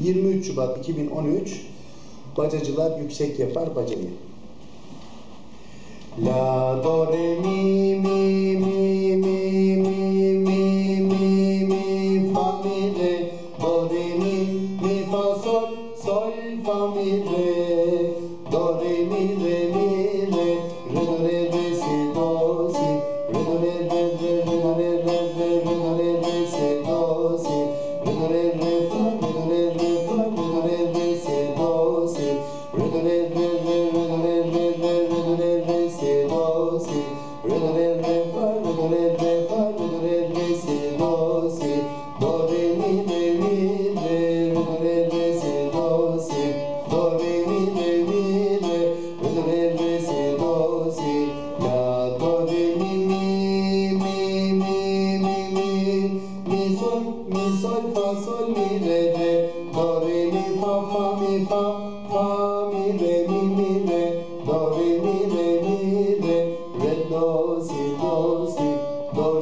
23 Şubat 2013 Bacacılar yüksek yapar bacayı. La, do, re, mi, mi, mi, mi, mi, mi, mi, mi, fa, mi, re, do, re, mi, fa, sol, sol, fa, mi, re, do, re, mi, re, do, re, si, do, si, re, do, re, do, re, si, do, si, re, do, re, fa, si, do, si, re, do, re, si, do, si, re, do, re, fa, si, do, si, do, re, mi, re, si, do, si, do, re, mi, re, si, do, si, la, do, re, mi, sol, fa, sol, mi, re, do, re, mi, fa, mi, re, do, re, re, do, si, do,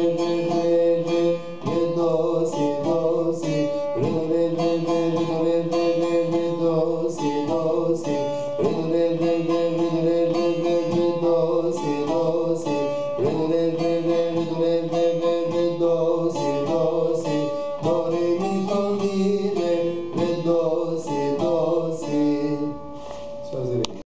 re, do, si, re, do, si, do, si, re, do, si, do, si, re,